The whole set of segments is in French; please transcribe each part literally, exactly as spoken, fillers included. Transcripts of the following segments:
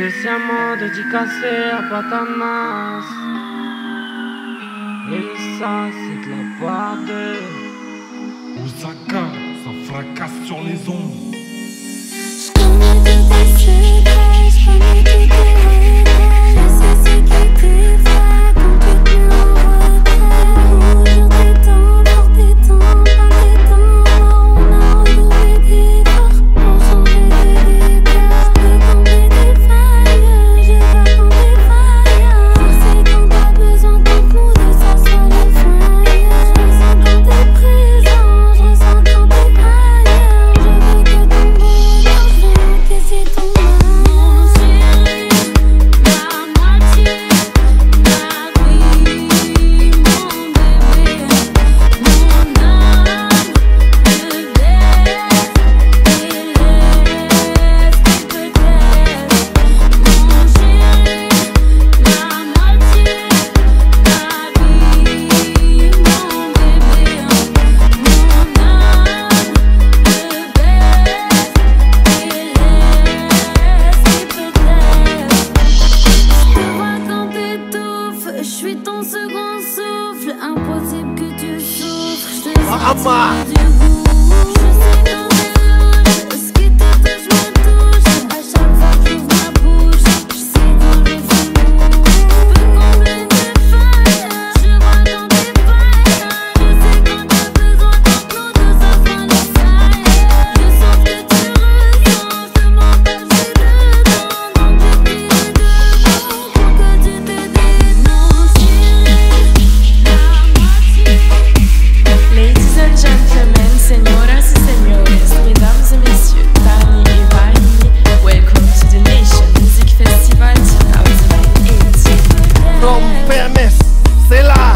Spécialement dédicacé à Patamas. Et ça c'est de la part de Osaka, ça fracasse sur les ondes. J'connais tous tes secrets, j'connais tous tes regrets. Je sais ce qui préfère quand tu te mets en retrait. Toujours tes temps, fort tes temps, plein tes temps. On a retrouvé des forces pour changer des décors. J'ai tombé des failles, j'ai pas tombé failles. C'est quand t'as besoin contre nous de s'asseoir le fire. Je ressens quand t'es présent, je ressens quand t'es ailleurs. Je veux que ton bonheur vienne, que c'est ton mon chéri, la moitié, ma vie, mon bébé, mon âme, le baisse et laisse peut-être. Mon chéri, la moitié, ma vie, mon bébé, mon âme, le baisse et laisse peut-être. Je te vois quand t'étouffes, je suis ton second souffle. Impossible que tu souffres, je te Mama. sens du goût. Je sais quand t'es rouge, ce qui te touche me touche. À chaque fois que j'ouvre ma bouche, je sais quand je fais mou. Je peux combler tes failles, je vois dans tes failles. Je sais quand t'as besoin contre nous de s'asseoir le fire. Je sens ce que tu ressens, je te mens pas, je suis dedans. Donc j'ai pris les devants pour que tu te dénonces. Chérie, la moitié. Ladies and gentlemen, señoras y señores, mesdames et messieurs, Tani et Vahini, welcome to the Nation Music Festival twenty eighteen. From P M S, c'est là.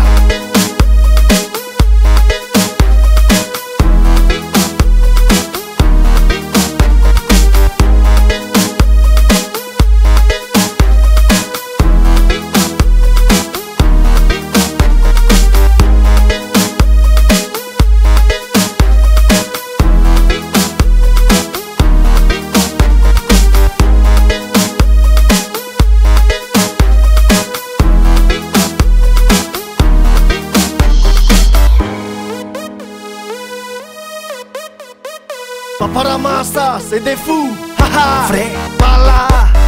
Paparamassa, c'est des fous. Haha, vrai, par là.